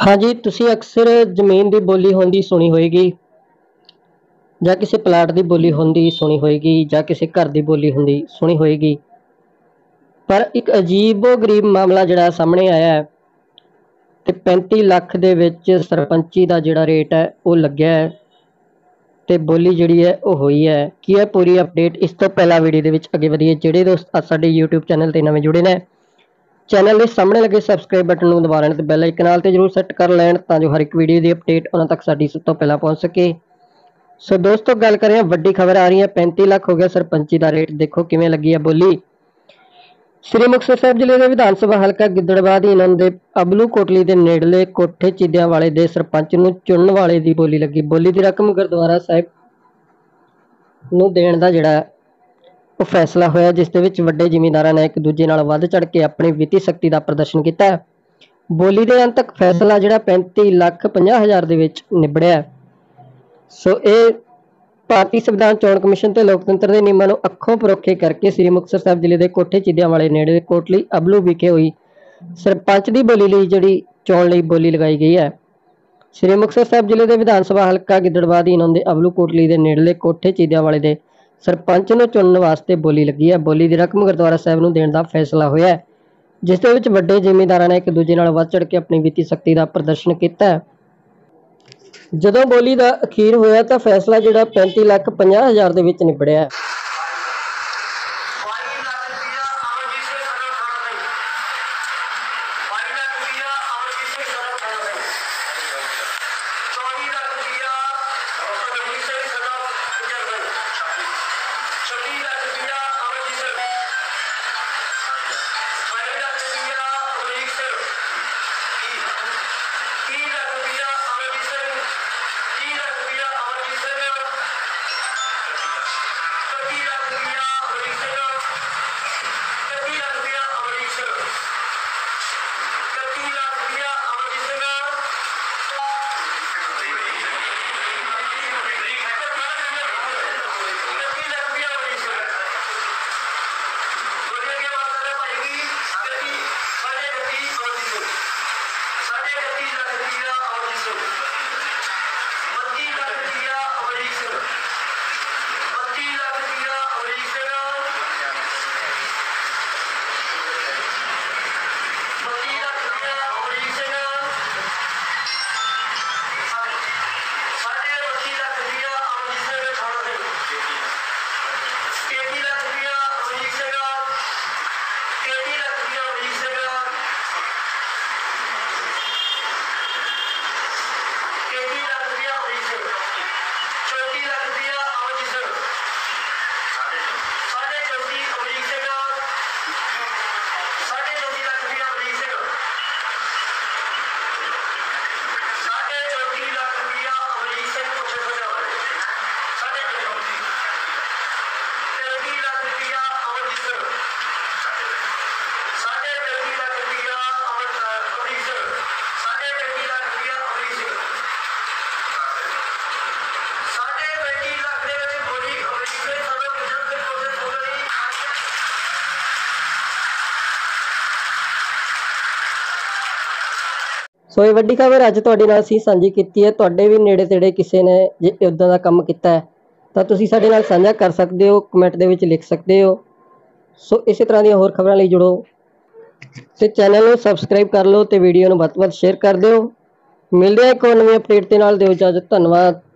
हाँ जी, तुसी अक्सर ज़मीन की बोली होंदी सुनी होएगी जां किसी प्लाट की बोली होंदी सुनी होएगी जां किसी घर की बोली होंदी सुनी होएगी। पर एक अजीबो गरीब मामला जिहड़ा सामने आया है ते 35 लाख दे विच सरपंची दा जिहड़ा रेट है वो लग्या है ते बोली जिहड़ी है वो होई है। की है पूरी अपडेट इस तो पहला वीडियो दे विच अगे वधीए जिहड़े दोस्त अज साडे यूट्यूब चैनल ते नवें जुड़े ने चैनल के सामने लगे सबसक्राइब बटन को दबा लें तो बैल आइकन नाल ते जरूर सैट कर लैन तां जो हर एक वीडियो की अपडेट उन्हां तक साडी सब तो पहला पहुंच सके। सो दोस्तों गल करें वड्डी खबर आ रही है 35 लाख हो गया सरपंची का रेट। देखो किवें लगी है बोली। श्री मुक्तसर साहिब जिले के विधान सभा हल्का गिद्दड़बाह अधीन दे अबलू कोटली के नेड़ले कोठे चिद्दियां वाले दे सरपंच नूं चुनण वाले की बोली लगी। बोली की रकम गुरुद्वारा साहिब नूं देण दा जिहड़ा वो फैसला होया जिस दे विच वड्डे जिमींदारां ने एक दूजे नाल वध चढ़ के अपनी वित्ती शक्ति का प्रदर्शन किया। बोली के अंत तक फैसला जिहड़ा 35,50,000 दे विच निबड़िया। सो ये भारतीय संविधान चोण कमीशन ते लोकतंत्र के नियमां नूं अखों परोखे करके श्री मुक्तसर साहिब जिले के कोठे चिद्दियां वाले नेड़े कोटली अबलू विखे हुई सरपंच की बोली लई जिहड़ी चोण लई बोली लगाई गई है। श्री मुक्तसर साहिब जिले के विधान सभा हल्का गिद्दड़बाह अधीन आउंदे अबलू कोटली के नेड़ले कोठे चिद्दियां वाले दे सरपंच नूं चुनण वास्ते बोली लगी है। बोली की रकम गुरुद्वारा साहिब नूं देण दा फैसला होया है जिस दे विच वड्डे जिमींदारां ने एक दूजे नाल वध चढ़ के अपनी वित्ती शक्ति का प्रदर्शन किया। जदों बोली का अखीर होया तो फैसला जिहड़ा 35,50,000 दे विच निबड़िया। सो ये वड्डी खबर अज तुहाडे नाल असीं सांझी कीती है। तुहाडे भी नेड़े तेड़े किसी ने जे इदां दा काम कीता है तो तुसीं साडे नाल साझा कर सकदे हो, कमेंट दे विच लिख सकदे हो। सो इस तरह दी होर खबरां लई जुड़ो ते चैनल नूं सबसक्राइब कर लो ते वीडियो नूं वध तो वध शेयर कर दिओ। मिलदे हां इक होर नवीं अपडेट दे नाल। दिओ इजाजत, धन्नवाद।